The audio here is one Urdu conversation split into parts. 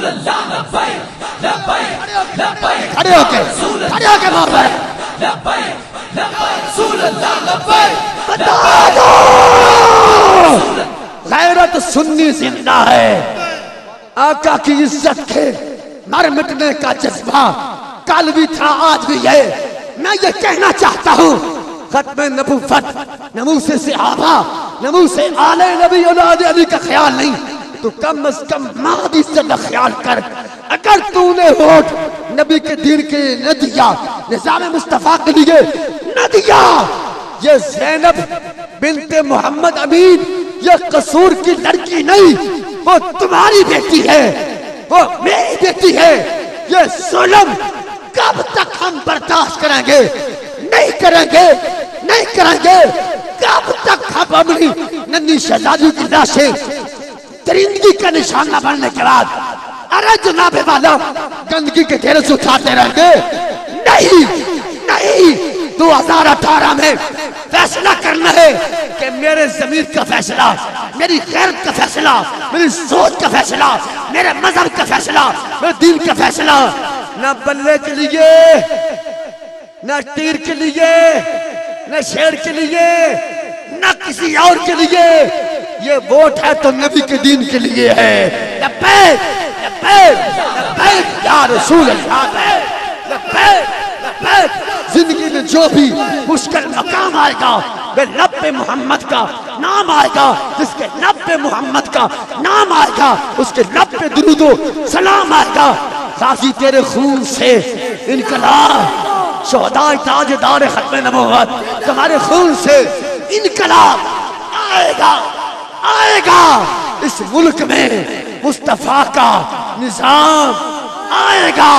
کھڑے ہو کے محبت بتا دو غیرت سنی زندہ ہے، آقا کی عزت کے مر مٹنے کا جذبہ کل بھی تھا آج بھی ہے۔ میں یہ کہنا چاہتا ہوں ختم نبوت نمو سے صحابہ نمو سے آل نبی اولاد علی کا خیال نہیں تو کم از کم مہدی سے خیال کر۔ اگر تو نے ووٹ نبی کے دین کے لیے نہ دیا، نظام مصطفیٰ کے لیے نہ دیا، یہ زینب بنت محمد امین یہ قصور کی لڑکی نہیں، وہ تمہاری بیٹی ہے، وہ میری بیٹی ہے۔ یہ ظلم کب تک ہم برداشت کریں گے؟ نہیں کریں گے، نہیں کریں گے۔ کب تک ہم اپنی ننھی شہزادی کی لاشیں درندگی کا نشانہ بننے کے بعد ارے جناب والا گندگی کے ڈھیر سے اٹھاتے رہیں گے؟ نہیں نہیں، 2018 میں فیصلہ کرنا ہے کہ میرے ضمیر کا فیصلہ، میری غیرت کا فیصلہ، میری سوچ کا فیصلہ، میرے مذہب کا فیصلہ، میرے دین کا فیصلہ نہ بلے کے لیے، نہ تیر کے لیے، نہ شیر کے لیے، نہ کسی اور کے لیے، یہ ووٹ ہے تو نبی کے دین کے لیے ہے۔ لبیک لبیک لبیک یا رسول اللہ، لبیک لبیک۔ زندگی میں جو بھی مشکل مقام آئے گا بے لب پہ محمد کا نام آئے گا، جس کے لب پہ محمد کا نام آئے گا اس کے لب پہ درود و سلام آئے گا۔ غازی تیرے خون سے انقلاب، شہداء تاجدار ختم نبوت تمہارے خون سے انقلاب آئے گا، آئے گا۔ اس ملک میں مصطفیٰ کا نظام آئے گا۔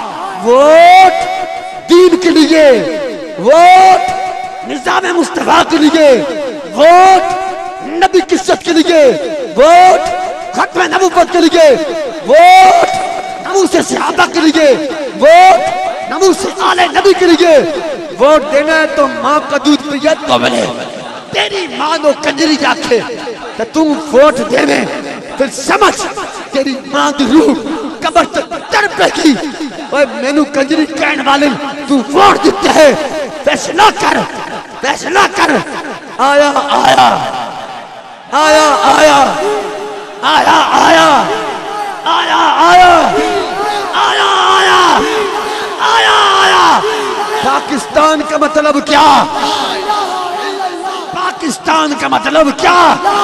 ووٹ دین کے لیے، ووٹ نظام مصطفیٰ کے لیے، ووٹ نبی کی عزت کے لیے، ووٹ ختم نبوت کے لیے، ووٹ نمو سے صحابہ کے لیے، ووٹ نمو سے آل نبی کے لیے۔ ووٹ دینا ہے تو ماں کا دودھ پیت کو ملے، تیری ماں نو کنجری جاکھے تو تم ووٹ دے میں پھر سمجھ تیری ماں دی روح قبر تک تڑپے گی۔ اوہ مینو کنجری کہنے والے تو ووٹ دیتے ہے، فیصلہ کر، فیصلہ کر۔ آیا آیا آیا آیا آیا آیا آیا آیا آیا آیا آیا آیا۔ پاکستان کا مطلب کیا؟ پاکستان کا مطلب کیا؟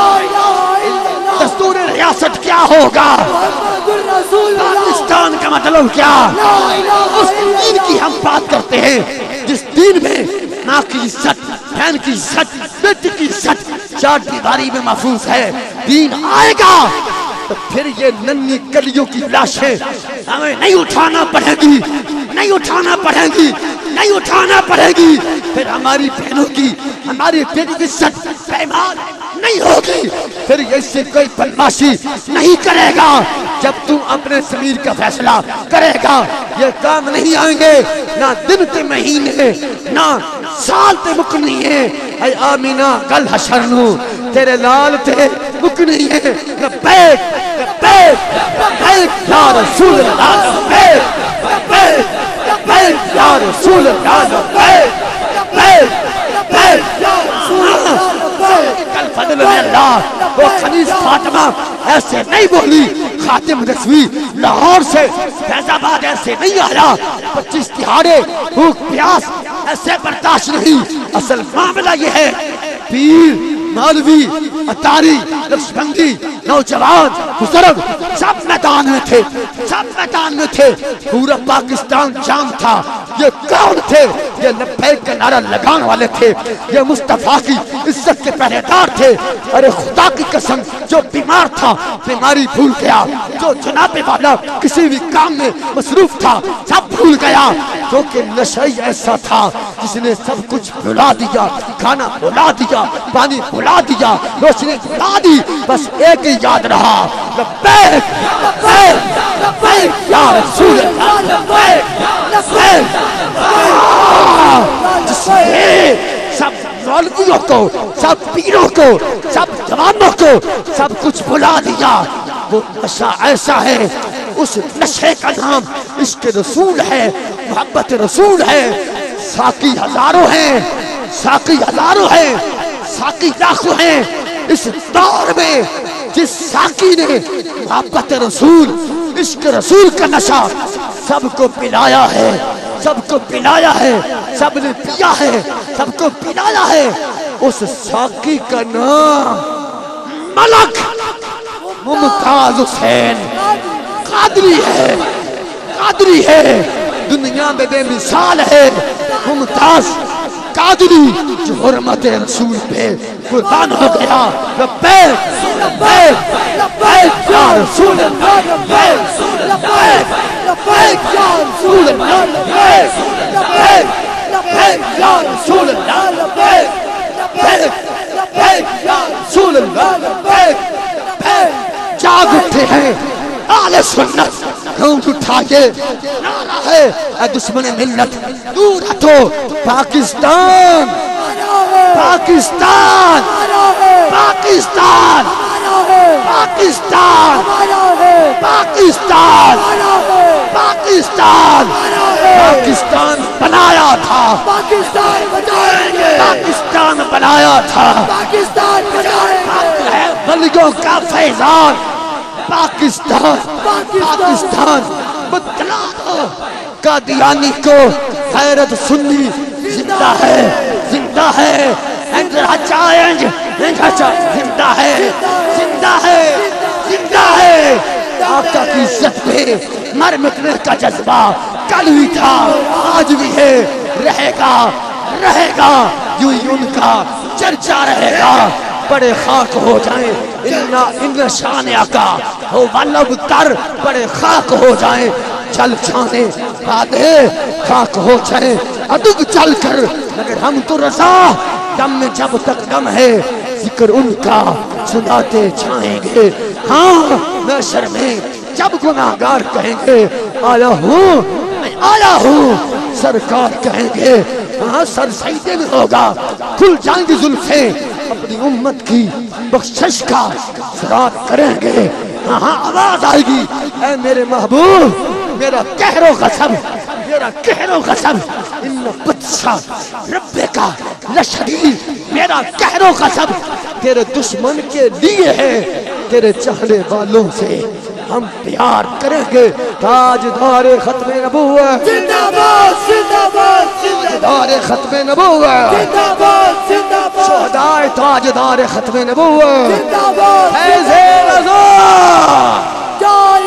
دستور ریاست کیا ہوگا؟ پاکستان کا مطلب کیا؟ اس دین کی ہم بات کرتے ہیں جس دین میں ماں کی عزت، بہن کی عزت، بیٹی کی عزت چار دیواری میں محفوظ ہے۔ دین آئے گا تو پھر یہ ننھی کلیوں کی لاشیں ہمیں نہیں اٹھانا پڑے گی، نہیں اٹھانا پڑے گی، نہیں اٹھانا پڑے گی۔ پھر ہماری بہنوں کی، ہماری بیٹی کی عزت پیمان نہیں ہوگی۔ پھر اس سے کوئی بدماشی نہیں کرے گا۔ جب تم اپنے ضمیر کا فیصلہ کرے گا یہ کام نہیں آئیں گے، نہ دن تے مہینے، نہ سال تے مکنی ہے۔ اے آمینہ کل حشر نو تیرے لال تے مکنی ہے۔ لبیک لبیک لبیک یا رسول اللہ، لبیک لبیک لبیک یا رسول اللہ، لبیک لبیک لبیک یا رسول اللہ۔ کل فضل اللہ وہ خنیس فاطمہ ایسے نہیں بولی، خاتم رضوی لاہور سے فیض آباد ایسے نہیں آیا، 25 دہاڑے بھوک پیاس ایسے برداشت نہیں۔ اصل معاملہ یہ ہے پیر، مولوی، اتاری، نقشبندی، نوجوان، بزرگ سب میدان میں تھے، سب میدان میں تھے۔ پورا پاکستان جام تھا۔ یہ کون تھے؟ یہ لبیک کا نعرہ لگانے والے تھے، یہ مصطفیٰ کی عزت کے پہرے دار تھے۔ ارے خدا کی قسم جو بیمار تھا بیماری بھول گیا، جو جناب والا کسی بھی کام میں مصروف تھا سب بھول گیا، کیونکہ نشئی ایسا تھا جس نے سب کچھ بھلا دیا، کھانا بھلا دیا، پانی بھلا دیا، روشنی بھلا دی، بس ایک ہی یاد رہا، لبیک لبیک لبیک یا رسول اللہ، لبیک لبیک۔ جس نے سب مولویوں کو، سب پیروں کو، سب جوانوں کو سب کچھ بھلا دیا، وہ نشہ ایسا ہے اس نشے کا نام عشق رسول ہے، محبت رسول ہے۔ ساقی ہزاروں ہیں، ساقی ہزاروں ہیں، ساقی لاکھوں ہیں اس دور میں۔ جس ساقی نے محبت رسول، عشق رسول کا نشہ سب کو پلایا ہے، سب کو پلایا ہے، سب نے پیا ہے، سب کو پلایا ہے، اس ساقی کا نام ملک ممتاز حسین قادری ہے، قادری ہے، دنیا میں بے مثال ہے ممتاز قادری، جو حرمت رسول پہ قربان ہو گیا۔ لبیک لبیک لبیک یا رسول اللہ، لبیک لبیک لبیک یا رسول اللہ، لبیک لبیک لبیک یا رسول اللہ، لبیک لبیک لبیک یا رسول اللہ، لبیک لبیک۔ جاگ اٹھے ہیں اہل سنت، گھونٹ اٹھائے نعرہ ہے اے دشمن ملت دور ہٹو۔ پاکستان پاکستان پاکستان پاکستان پاکستان پاکستان پاکستان بنایا تھا، پاکستان بچائیں گے، پاکستان بنایا تھا، پاکستان بچائیں گے۔ ولیوں کا فیضان پاکستان پاکستان بتلا دو قادیانی کو، غیرت سنی زندہ ہے، زندہ ہے، چیلنج زندہ ہے، زندہ ہے، زندہ ہے۔ آقا کی عزت پہ مر مٹنے کا جذبہ کل بھی تھا، آج بھی ہے، رہے گا، رہے گا، یوں ہی ان کا چرچا رہے گا۔ بڑے خاک ہو جائیں ان شان آقا ہو والب تر، بڑے خاک ہو جائیں چل چھانے بادے، خاک ہو جائیں ادب چل کر، مگر ہم تو رضا دم میں جب تک دم ہے ذکر ان کا سناتے جائیں گے۔ ہاں محشر میں جب گناہگار کہیں گے آیا ہوں میں آیا ہوں، سرکار کہیں گے ہاں سر سجدے میں ہوگا، کھل جائیں گی زلفیں، اپنی امت کی بخشش کا سرات کریں گے۔ ہاں آواز آئے گی اے میرے محبوب، میرا قہر و غضب، میرا قہر و غضب ان بطشا رب کا لشدید، میرا قہر و غضب تیرے دشمن کے لیے ہے، تیرے چاہنے والوں سے ہم پیار کریں گے۔ تاجدار ختم نبوت زندہ باد، زندہ باد، تاجدار ختم نبوت زندہ باد، زندہ باد، شہدائے تاجدار ختم نبوت زندہ باد، فیض رضا